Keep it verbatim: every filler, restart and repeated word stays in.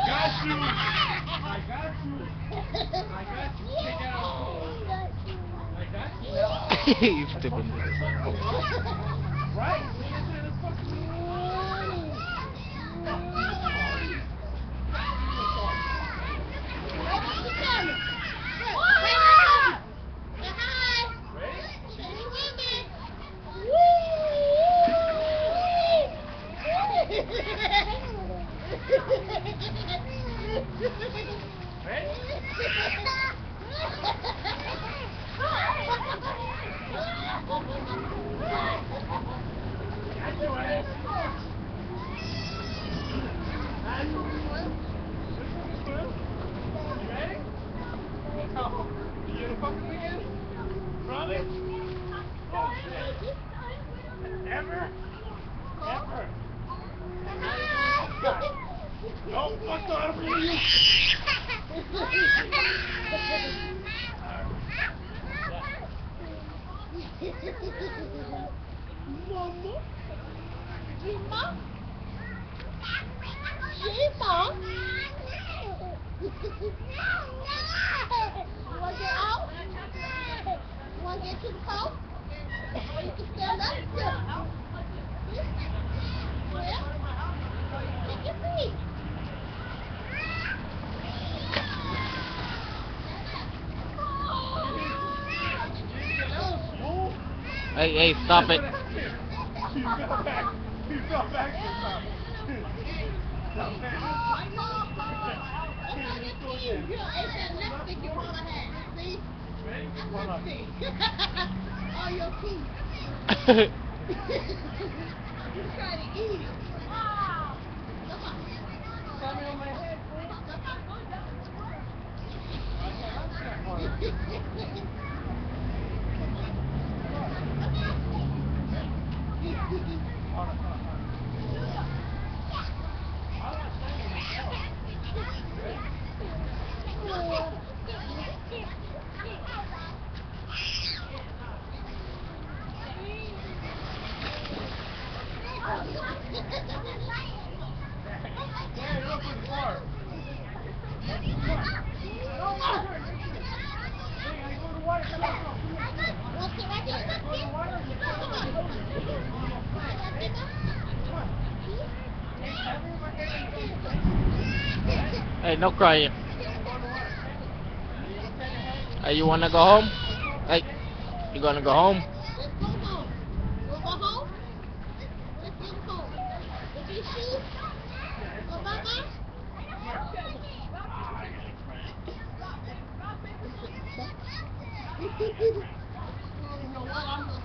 got you. I got you. I got you. Take it out. I got you. You stupid. Right? We ain't trying to fuck with you. Promise? Oh shit. Ever? Ever? Oh, fuck no, I don't believe you. Mama? Gima? Gima? You want to get out? You want to get to the car? Or you can stand up? Yeah. Take your feet. Hey, hey, stop it. You fell back. You fell back this time. Fell back. You ate that lipstick your mama had. See? Lipstick. All your teeth. You try to eat it. Come on. Got me on my head, fool. Hey, no crying. Hey, you wanna go home? Hey, you gonna go home? Let's go home. You wanna go home? Let's get home. With these shoes? Go bye-bye? You know what? I'm gonna